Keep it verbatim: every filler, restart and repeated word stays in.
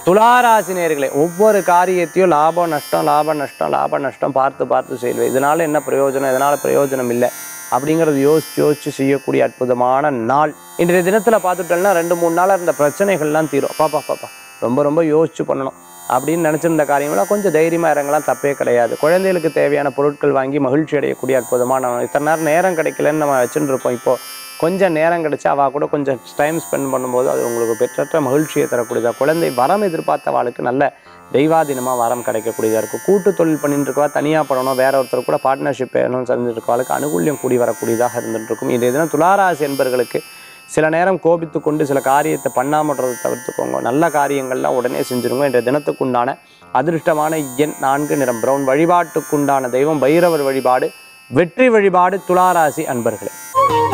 துளாராசி நேயர்களே, ஒவ்வொரு காரியத்தையும் லாபம் நஷ்டம் லாபம் நஷ்டம் லாபம் நஷ்டம் பார்த்து பார்த்து செய்வேன். இதனால என்ன பிரயோஜனம், இதனால பிரயோஜனம் இல்லை அப்படிங்கிறது யோசிச்சு யோசிச்சு செய்யக்கூடிய அற்புதமான நாள். இன்றைய தினத்தில் பார்த்துட்டோம்னா ரெண்டு மூணு நாளாக இருந்த பிரச்சனைகள்லாம் தீரும். பாப்பா பாப்பா ரொம்ப ரொம்ப யோசிச்சு பண்ணணும் அப்படின்னு நினச்சிருந்த காரியங்களாம் கொஞ்சம் தைரியமாக இறங்கலாம், தப்பே கிடையாது. குழந்தைகளுக்கு தேவையான பொருட்கள் வாங்கி மகிழ்ச்சி அடையக்கூடிய அற்புதமான நாள். இத்தனை நேரம் நேரம் கிடைக்கலன்னு நம்ம வச்சுட்டு இருப்போம். இப்போது கொஞ்சம் நேரம் கிடைச்சா அவள் கூட கொஞ்சம் டைம் ஸ்பெண்ட் பண்ணும்போது அது உங்களுக்கு பெற்ற மகிழ்ச்சியை தரக்கூடியதாக, குழந்தை வரம் எதிர்பார்த்தவாளுக்கு நல்ல தெய்வாதீனமாக வரம் கிடைக்கக்கூடியதாக இருக்கும். கூட்டு தொழில் பண்ணிட்டு இருக்கவா, தனியாக பண்ணணும், வேற ஒருத்தர் கூட பார்ட்னர்ஷிப் வேணும்னு செஞ்சுட்டு இருக்கவாளுக்கு அனுகூல்யம் கூடி வரக்கூடியதாக இருந்துட்டு இருக்கும். இன்றைய தினம் துளாராசி என்பர்களுக்கு சில நேரம் கோபித்து கொண்டு சில காரியத்தை பண்ணாமன்றதை தவிர்த்துக்கோங்க. நல்ல காரியங்கள்லாம் உடனே செஞ்சுருங்க. இன்றைய தினத்துக்குண்டான அதிர்ஷ்டமான எண் நான்கு, நிறம் பிரவுன். வழிபாட்டுக்குண்டான தெய்வம் பைரவர் வழிபாடு, வெற்றி வழிபாடு துளாராசி அன்பர்களே.